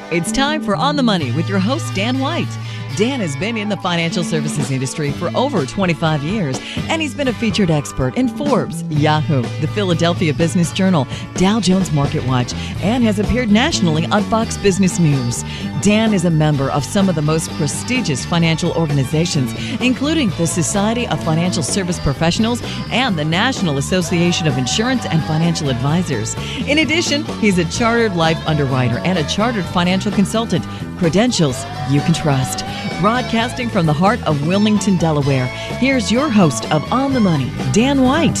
It's time for On the Money with your host, Dan White. Dan has been in the financial services industry for over 25 years, and he's been a featured expert in Forbes, Yahoo, the Philadelphia Business Journal, Dow Jones Market Watch, and has appeared nationally on Fox Business News. Dan is a member of some of the most prestigious financial organizations, including the Society of Financial Service Professionals and the National Association of Insurance and Financial Advisors. In addition, he's a chartered life underwriter and a chartered financial consultant. Credentials you can trust. Broadcasting from the heart of Wilmington, Delaware, here's your host of On the Money, Dan White.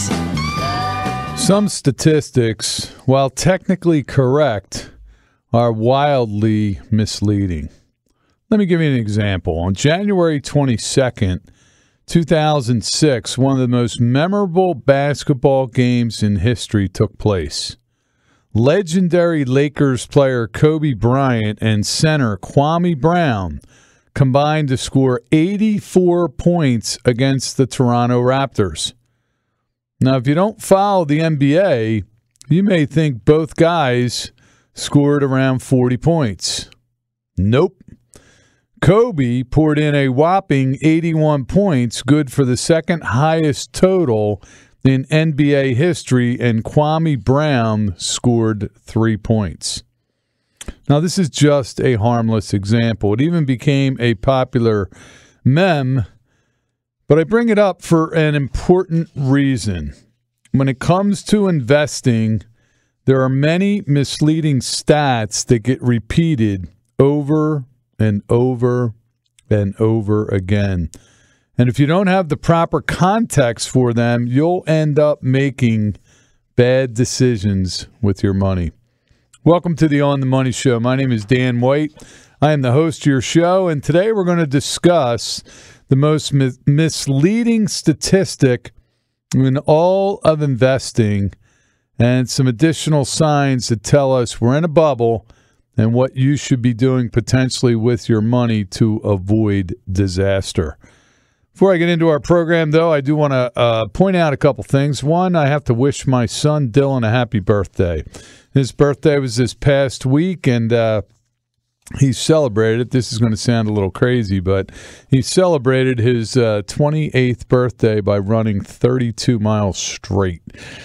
Some statistics, while technically correct, are wildly misleading. Let me give you an example. On January 22nd, 2006, one of the most memorable basketball games in history took place. Legendary Lakers player Kobe Bryant and center Kwame Brown combined to score 84 points against the Toronto Raptors. Now, if you don't follow the NBA, you may think both guys scored around 40 points. Nope. Kobe poured in a whopping 81 points, good for the second highest total in NBA history, and Kwame Brown scored 3 points. Now, this is just a harmless example. It even became a popular meme, but I bring it up for an important reason. When it comes to investing, there are many misleading stats that get repeated over and over and over again. And if you don't have the proper context for them, you'll end up making bad decisions with your money. Welcome to the On the Money Show. My name is Dan White. I am the host of your show, and today we're going to discuss the most misleading statistic in all of investing and some additional signs that tell us we're in a bubble and what you should be doing potentially with your money to avoid disaster. Before I get into our program, though, I do want to point out a couple things. One, I have to wish my son Dylan a happy birthday. His birthday was this past week, and he celebrated it. This is going to sound a little crazy, but he celebrated his 28th birthday by running 32 miles straight,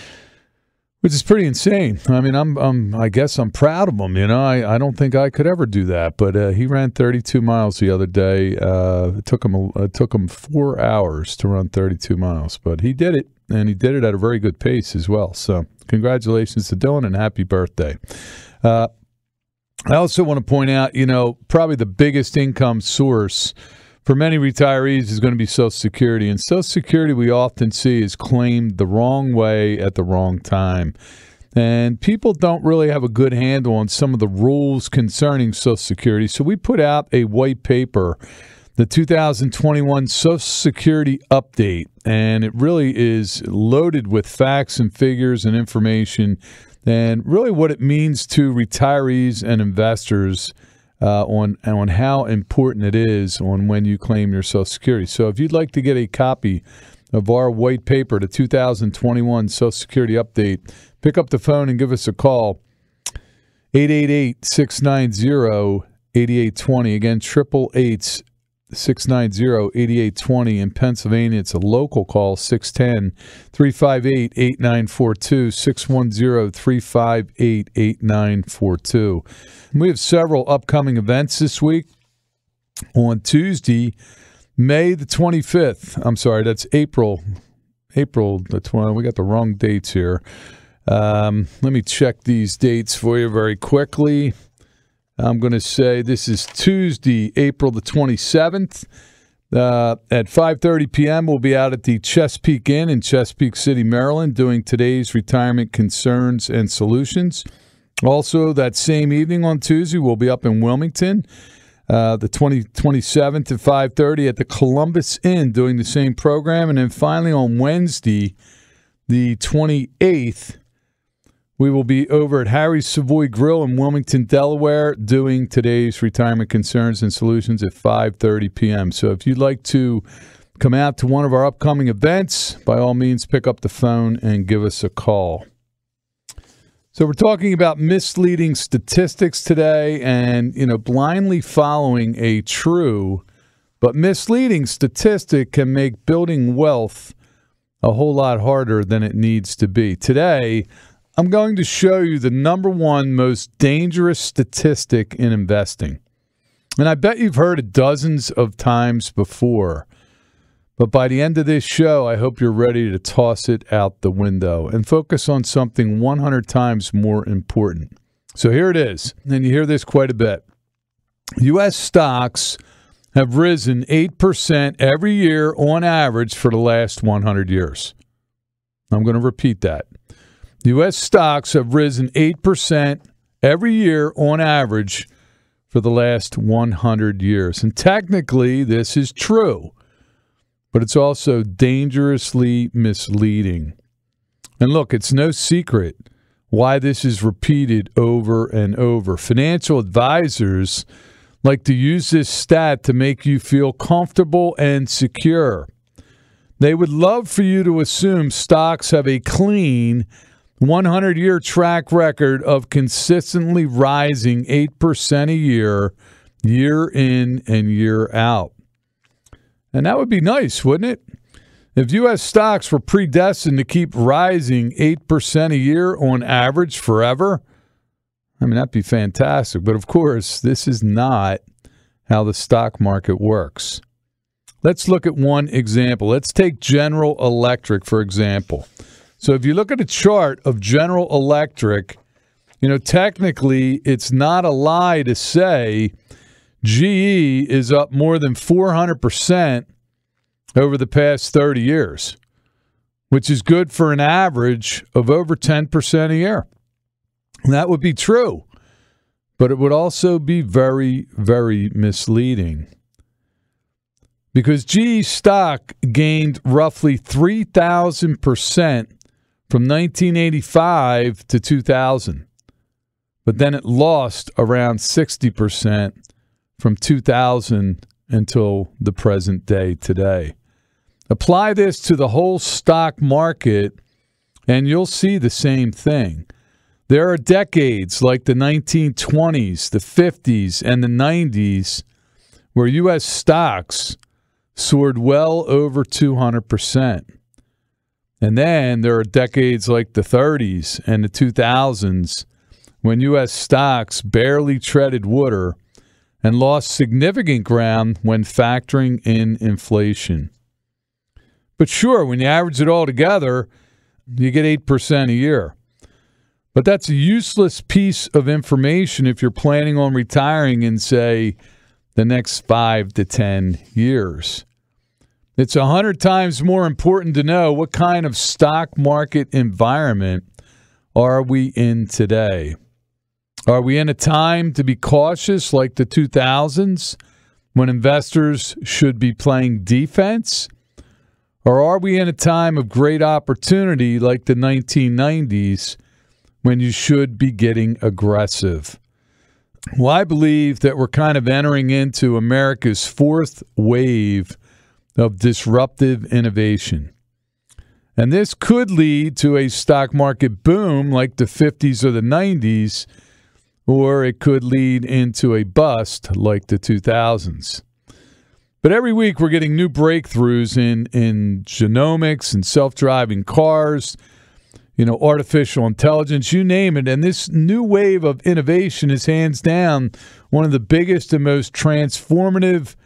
which is pretty insane. I mean, I guess I'm proud of him. You know, I don't think I could ever do that, but he ran 32 miles the other day. It took him 4 hours to run 32 miles, but he did it, and he did it at a very good pace as well. So congratulations to Dylan and happy birthday. I also want to point out, you know, probably the biggest income source for many retirees is going to be Social Security. And Social Security, we often see, is claimed the wrong way at the wrong time. And people don't really have a good handle on some of the rules concerning Social Security. So we put out a white paper, the 2021 Social Security Update. And it really is loaded with facts and figures and information and really what it means to retirees and investors on how important it is on when you claim your Social Security. So if you'd like to get a copy of our white paper, the 2021 Social Security Update, pick up the phone and give us a call, 888-690-8820. Again, 888-690-8820. In Pennsylvania, it's a local call, 610-358-8942, 610-358-8942. We have several upcoming events this week. On Tuesday, May the 25th. I'm sorry, that's April the 20th. We got the wrong dates here. Let me check these dates for you very quickly. I'm going to say this is Tuesday, April the 27th. At 5:30 p.m., we'll be out at the Chesapeake Inn in Chesapeake City, Maryland, doing today's retirement concerns and solutions. Also, that same evening on Tuesday, we'll be up in Wilmington, the 27th at 5:30 at the Columbus Inn doing the same program. And then finally on Wednesday, the 28th, we will be over at Harry's Savoy Grill in Wilmington, Delaware, doing today's retirement concerns and solutions at 5:30 p.m. So if you'd like to come out to one of our upcoming events, by all means, pick up the phone and give us a call. So we're talking about misleading statistics today and, blindly following a true but misleading statistic can make building wealth a whole lot harder than it needs to be. Today, I'm going to show you the number one most dangerous statistic in investing. And I bet you've heard it dozens of times before. But by the end of this show, I hope you're ready to toss it out the window and focus on something 100 times more important. So here it is, and you hear this quite a bit. U.S. stocks have risen 8% every year on average for the last 100 years. I'm going to repeat that. U.S. stocks have risen 8% every year on average for the last 100 years. And technically, this is true. But it's also dangerously misleading. And look, it's no secret why this is repeated over and over. Financial advisors like to use this stat to make you feel comfortable and secure. They would love for you to assume stocks have a clean 100-year track record of consistently rising 8% a year, year in and year out. And that would be nice, wouldn't it? If U.S. stocks were predestined to keep rising 8% a year on average forever, that'd be fantastic. But of course, this is not how the stock market works. Let's look at one example. Let's take General Electric, for example. So if you look at a chart of General Electric, technically it's not a lie to say GE is up more than 400% over the past 30 years, which is good for an average of over 10% a year. And that would be true, but it would also be very, very misleading because GE stock gained roughly 3,000% from 1985 to 2000, but then it lost around 60% from 2000 until the present day today. Apply this to the whole stock market, and you'll see the same thing. There are decades like the 1920s, the 50s, and the 90s where U.S. stocks soared well over 200%. And then there are decades like the 30s and the 2000s when U.S. stocks barely treaded water and lost significant ground when factoring in inflation. But sure, when you average it all together, you get 8% a year. But that's a useless piece of information if you're planning on retiring in, say, the next 5 to 10 years. It's 100 times more important to know what kind of stock market environment are we in today. Are we in a time to be cautious like the 2000s when investors should be playing defense? Or are we in a time of great opportunity like the 1990s when you should be getting aggressive? Well, I believe that we're kind of entering into America's fourth wave of disruptive innovation. And this could lead to a stock market boom like the 50s or the 90s, or it could lead into a bust like the 2000s. But every week we're getting new breakthroughs in genomics and self-driving cars, artificial intelligence, you name it. And this new wave of innovation is hands down one of the biggest and most transformative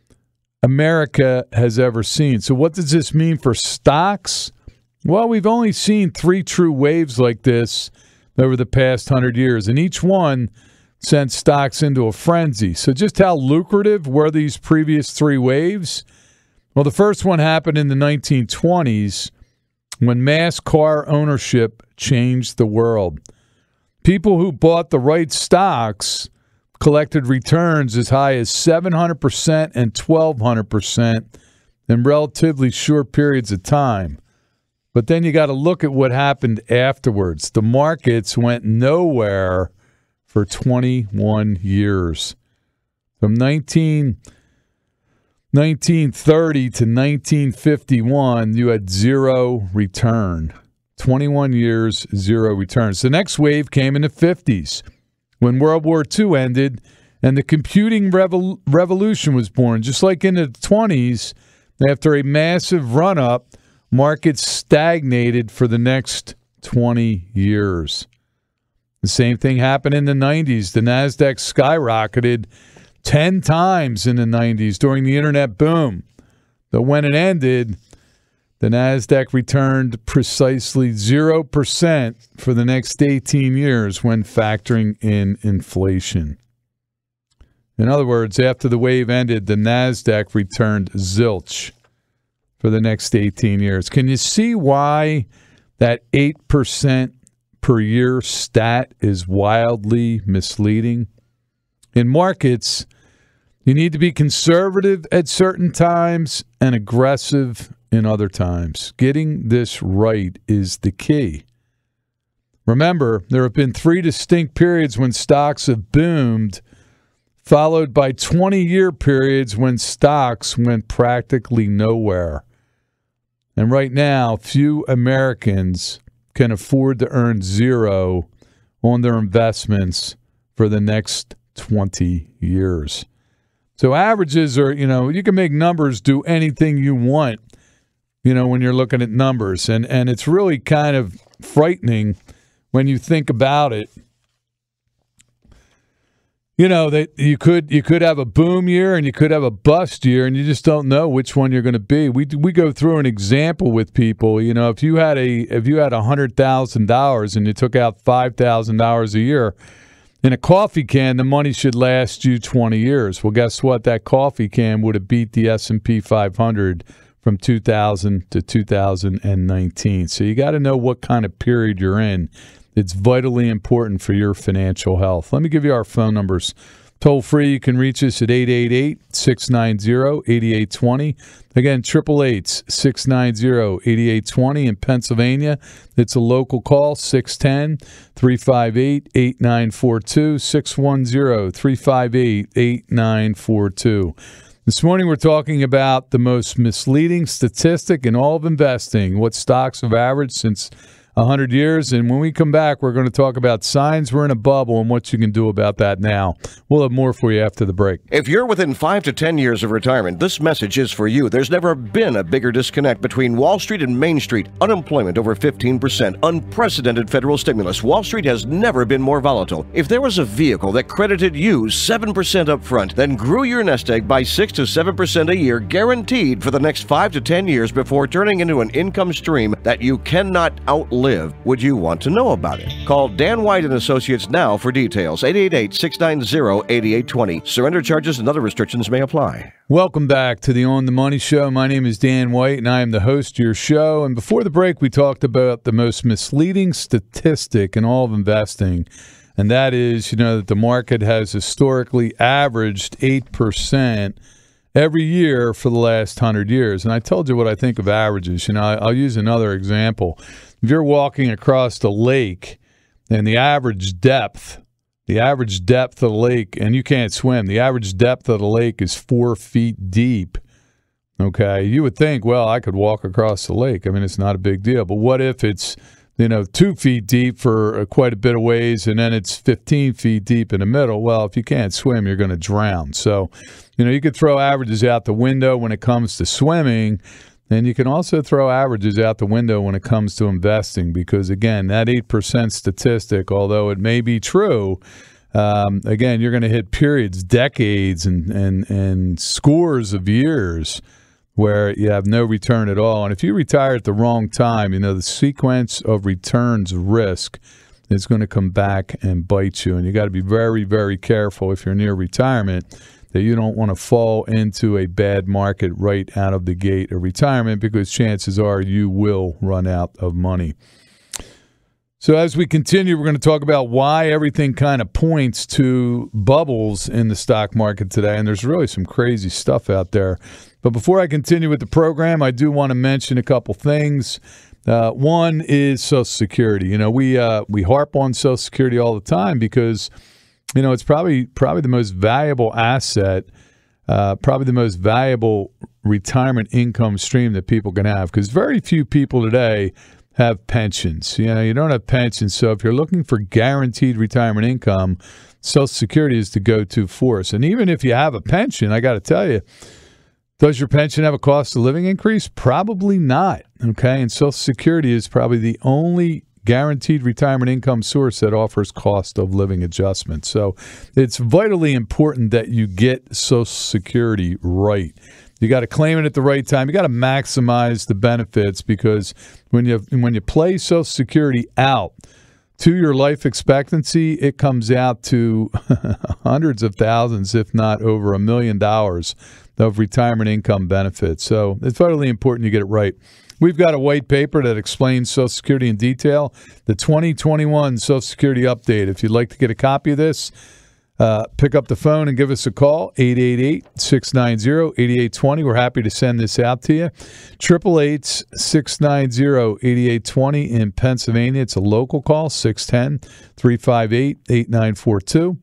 America has ever seen. So what does this mean for stocks? Well, we've only seen 3 true waves like this over the past 100 years, and each one sent stocks into a frenzy. So just how lucrative were these previous 3 waves? Well, the first one happened in the 1920s when mass car ownership changed the world. People who bought the right stocks collected returns as high as 700% and 1,200% in relatively short periods of time. But then you got to look at what happened afterwards. The markets went nowhere for 21 years. From 1930 to 1951, you had zero return. 21 years, zero returns. The next wave came in the 50s when World War II ended and the computing revolution was born. Just like in the 20s, after a massive run-up, markets stagnated for the next 20 years. The same thing happened in the 90s. The NASDAQ skyrocketed 10 times in the 90s during the internet boom. But when it ended, the NASDAQ returned precisely 0% for the next 18 years when factoring in inflation. In other words, after the wave ended, the NASDAQ returned zilch for the next 18 years. Can you see why that 8% per year stat is wildly misleading? In markets, you need to be conservative at certain times and aggressive in other times. Getting this right is the key. Remember, there have been 3 distinct periods when stocks have boomed, followed by 20-year periods when stocks went practically nowhere. And right now, few Americans can afford to earn zero on their investments for the next 20 years. So averages are, you can make numbers do anything you want, when you're looking at numbers. And it's really kind of frightening when you think about it. That you could have a boom year and you could have a bust year, and you just don't know which one you're going to be. We go through an example with people. If you had $100,000 and you took out $5,000 a year in a coffee can, the money should last you 20 years. Well, guess what? That coffee can would have beat the S&P 500 from 2000 to 2019. So you got to know what kind of period you're in. It's vitally important for your financial health. Let me give you our phone numbers. Toll free, you can reach us at 888-690-8820. Again, 888-690-8820 in Pennsylvania. It's a local call, 610-358-8942, 610-358-8942. This morning we're talking about the most misleading statistic in all of investing, what stocks have averaged since 100 years. And when we come back, we're going to talk about signs we're in a bubble and what you can do about that now. We'll have more for you after the break. If you're within 5 to 10 years of retirement, this message is for you. There's never been a bigger disconnect between Wall Street and Main Street. Unemployment over 15%. Unprecedented federal stimulus. Wall Street has never been more volatile. If there was a vehicle that credited you 7% up front, then grew your nest egg by 6 to 7% a year, guaranteed for the next 5 to 10 years before turning into an income stream that you cannot outlive, would you want to know about it? Call Dan White & Associates now for details. 888-690-8820. Surrender charges and other restrictions may apply. Welcome back to the On the Money Show. My name is Dan White, and I am the host of your show. And before the break, we talked about the most misleading statistic in all of investing, and that is, that the market has historically averaged 8% every year for the last 100 years. And I told you what I think of averages. I'll use another example. If you're walking across the lake and the average depth of the lake, and you can't swim, the average depth of the lake is 4 feet deep, okay, you would think, well, I could walk across the lake. I mean, it's not a big deal. But what if it's, 2 feet deep for quite a bit of ways, and then it's 15 feet deep in the middle? Well, if you can't swim, you're going to drown. So, you could throw averages out the window when it comes to swimming. And you can also throw averages out the window when it comes to investing because, again, that 8% statistic, although it may be true, again, you're going to hit periods, decades, and scores of years where you have no return at all. And if you retire at the wrong time, the sequence of returns risk is going to come back and bite you. And you got to be very, very careful if you're near retirement that you don't want to fall into a bad market right out of the gate of retirement because chances are you will run out of money. So as we continue, we're going to talk about why everything kind of points to bubbles in the stock market today, and there's really some crazy stuff out there. But before I continue with the program, I do want to mention a couple things. One is Social Security. We harp on Social Security all the time because it's probably the most valuable asset, probably the most valuable retirement income stream that people can have, because very few people today have pensions. You don't have pensions. So if you're looking for guaranteed retirement income, Social Security is the go-to for us. And even if you have a pension, I got to tell you, does your pension have a cost of living increase? Probably not. Okay. And Social Security is probably the only guaranteed retirement income source that offers cost of living adjustment. So it's vitally important that you get Social Security right. You got to claim it at the right time. You got to maximize the benefits, because when you play Social Security out to your life expectancy, it comes out to hundreds of thousands, if not over $1 million of retirement income benefits. So it's vitally important you get it right. We've got a white paper that explains Social Security in detail, the 2021 Social Security update. If you'd like to get a copy of this, pick up the phone and give us a call, 888-690-8820. We're happy to send this out to you. 888-690-8820 in Pennsylvania. It's a local call, 610-358-8942,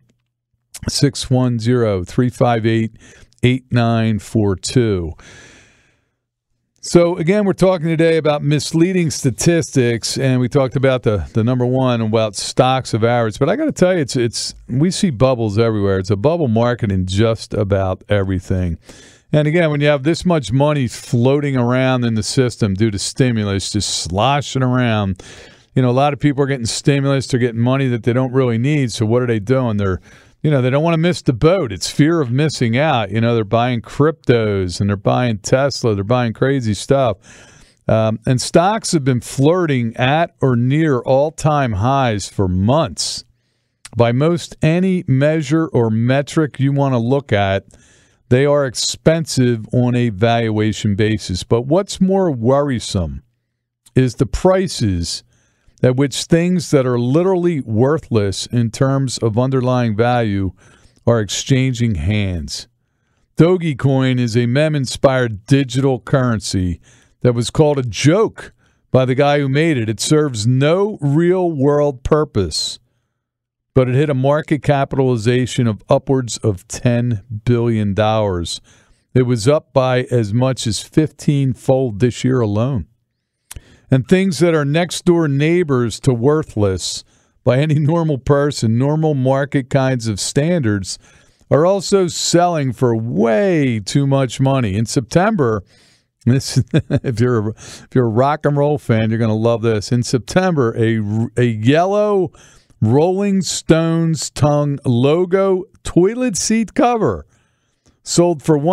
610-358-8942. So, again, we're talking today about misleading statistics, and we talked about the number one about stocks of ours. But I got to tell you, it's we see bubbles everywhere. It's a bubble market in just about everything. And, again, when you have this much money floating around in the system due to stimulus, just sloshing around, a lot of people are getting stimulus. They're getting money that they don't really need. So what are they doing? They don't want to miss the boat. It's fear of missing out. They're buying cryptos and they're buying Tesla. They're buying crazy stuff. And stocks have been flirting at or near all-time highs for months. By most any measure or metric you want to look at, they are expensive on a valuation basis. But what's more worrisome is the prices at which things that are literally worthless in terms of underlying value are exchanging hands. Dogecoin is a meme-inspired digital currency that was called a joke by the guy who made it. It serves no real-world purpose, but it hit a market capitalization of upwards of $10 billion. It was up by as much as 15-fold this year alone. And things that are next-door neighbors to worthless by any normal person, normal market kinds of standards, are also selling for way too much money. In September, if you're a rock and roll fan, you're going to love this. In September, a yellow Rolling Stones tongue logo toilet seat cover sold for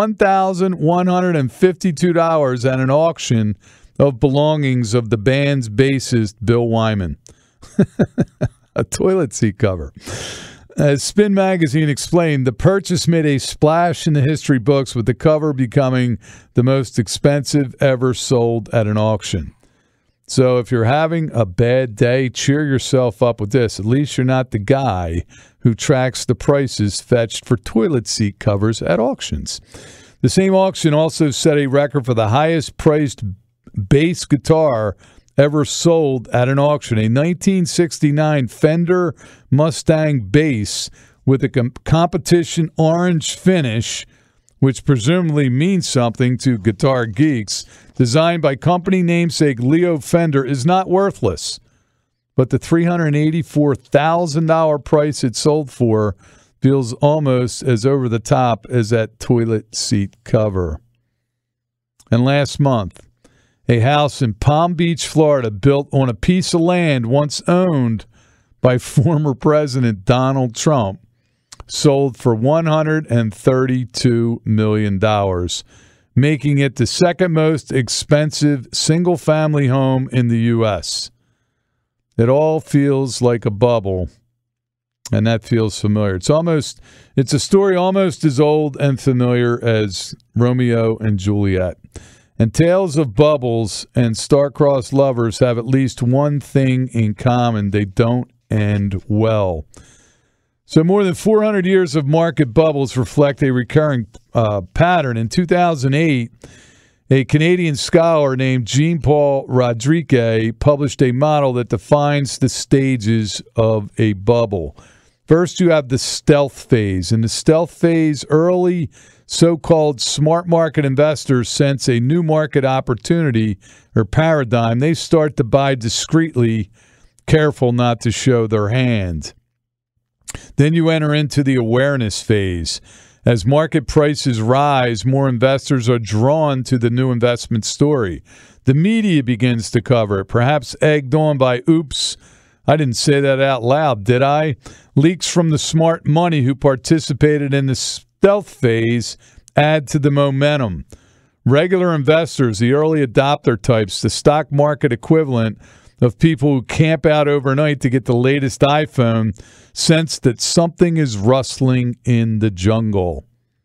$1,152 at an auction of belongings of the band's bassist, Bill Wyman. A toilet seat cover. As Spin Magazine explained, the purchase made a splash in the history books, with the cover becoming the most expensive ever sold at an auction. So if you're having a bad day, cheer yourself up with this. At least you're not the guy who tracks the prices fetched for toilet seat covers at auctions. The same auction also set a record for the highest priced bass guitar ever sold at an auction. A 1969 Fender Mustang bass with a competition orange finish, which presumably means something to guitar geeks, designed by company namesake Leo Fender, is not worthless. But the $384,000 price it sold for feels almost as over the top as that toilet seat cover. And last month, a house in Palm Beach, Florida, built on a piece of land once owned by former President Donald Trump, sold for $132 million, making it the second most expensive single-family home in the U.S. It all feels like a bubble, and that feels familiar. It's a story almost as old and familiar as Romeo and Juliet. And tales of bubbles and star-crossed lovers have at least one thing in common: they don't end well. So more than 400 years of market bubbles reflect a recurring pattern. In 2008, a Canadian scholar named Jean-Paul Rodriguez published a model that defines the stages of a bubble. First, you have the stealth phase. In the stealth phase, early so-called smart market investors sense a new market opportunity or paradigm. They start to buy discreetly, careful not to show their hand. Then you enter into the awareness phase. As market prices rise, more investors are drawn to the new investment story. The media begins to cover it, perhaps egged on by, oops, I didn't say that out loud, did I? Leaks from the smart money who participated in the stealth phase add to the momentum. Regular investors, the early adopter types, the stock market equivalent of people who camp out overnight to get the latest iPhone, sense that something is rustling in the jungle.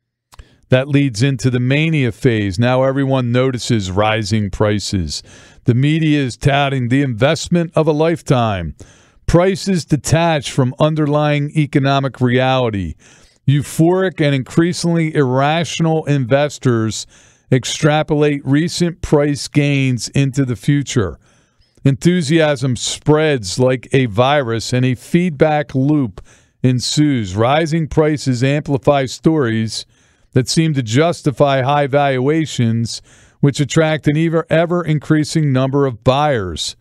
That leads into the mania phase. Now everyone notices rising prices. The media is touting the investment of a lifetime. Prices detach from underlying economic reality. Euphoric and increasingly irrational investors extrapolate recent price gains into the future. Enthusiasm spreads like a virus and a feedback loop ensues. Rising prices amplify stories that seem to justify high valuations, which attract an ever-increasing number of buyers.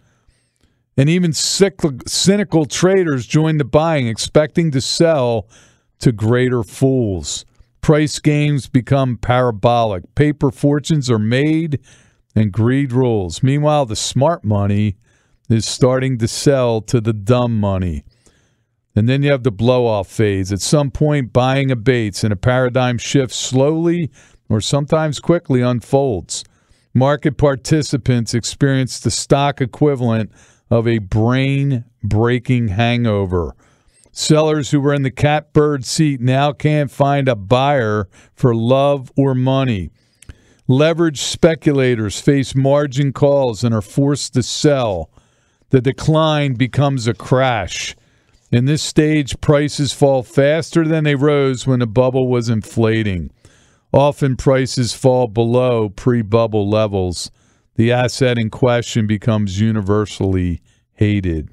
And even cynical traders join the buying, expecting to sell to greater fools. Price games become parabolic. Paper fortunes are made, and greed rules. Meanwhile, the smart money is starting to sell to the dumb money. And then you have the blow-off phase. At some point, buying abates and a paradigm shift slowly or sometimes quickly unfolds. Market participants experience the stock equivalent of a brain-breaking hangover. Sellers who were in the catbird seat now can't find a buyer for love or money. Leveraged speculators face margin calls and are forced to sell. The decline becomes a crash. In this stage, prices fall faster than they rose when the bubble was inflating. Often prices fall below pre-bubble levels. The asset in question becomes universally hated.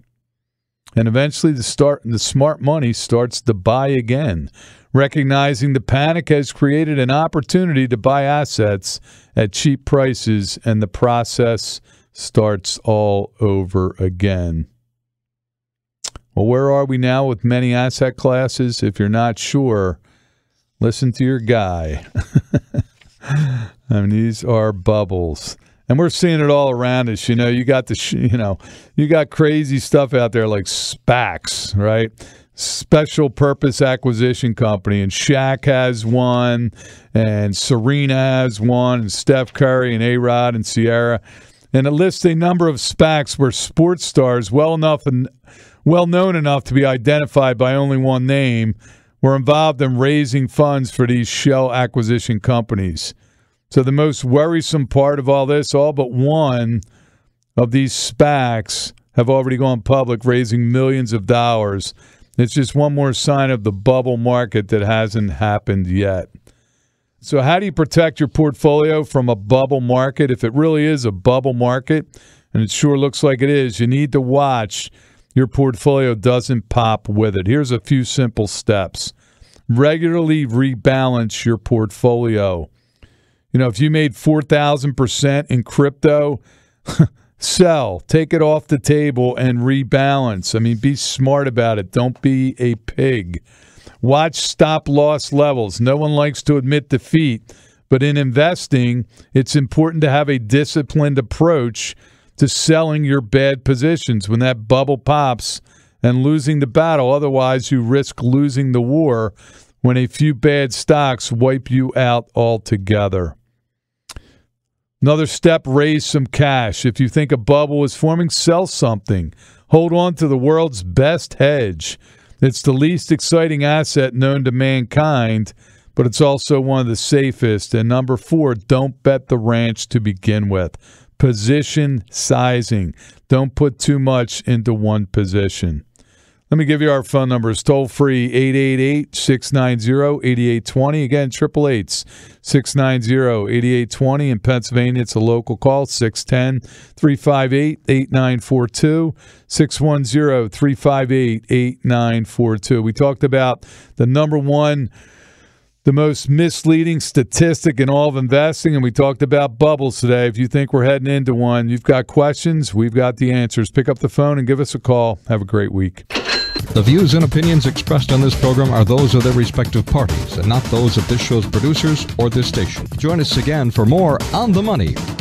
And eventually the smart money starts to buy again, recognizing the panic has created an opportunity to buy assets at cheap prices, and the process starts all over again. Well, where are we now with many asset classes? If you're not sure, listen to your guy. I mean, these are bubbles. And we're seeing it all around us. You know, you got you got crazy stuff out there like SPACs, right? Special Purpose Acquisition Company. And Shaq has one, and Serena has one, and Steph Curry, and A-Rod, and Sierra. And it lists a number of SPACs where sports stars, well known enough to be identified by only one name, were involved in raising funds for these shell acquisition companies. So the most worrisome part of all this, all but one of these SPACs have already gone public, raising millions of dollars. It's just one more sign of the bubble market that hasn't happened yet. So how do you protect your portfolio from a bubble market? If it really is a bubble market, and it sure looks like it is, you need to watch your portfolio doesn't pop with it. Here's a few simple steps. Regularly rebalance your portfolio. You know, if you made 4,000% in crypto, sell, take it off the table and rebalance. I mean, be smart about it. Don't be a pig. Watch stop-loss levels. No one likes to admit defeat, but in investing, it's important to have a disciplined approach to selling your bad positions when that bubble pops and losing the battle. Otherwise, you risk losing the war when a few bad stocks wipe you out altogether. Another step, raise some cash. If you think a bubble is forming, sell something. Hold on to the world's best hedge. It's the least exciting asset known to mankind, but it's also one of the safest. And number 4, don't bet the ranch to begin with. Position sizing. Don't put too much into one position. Let me give you our phone numbers. Toll free 888-690-8820. Again, 888-690-8820. In Pennsylvania, it's a local call, 610-358-8942, 610-358-8942. We talked about the most misleading statistic in all of investing, and we talked about bubbles today. If you think we're heading into one, you've got questions, we've got the answers. Pick up the phone and give us a call. Have a great week. The views and opinions expressed on this program are those of their respective parties and not those of this show's producers or this station. Join us again for more On the Money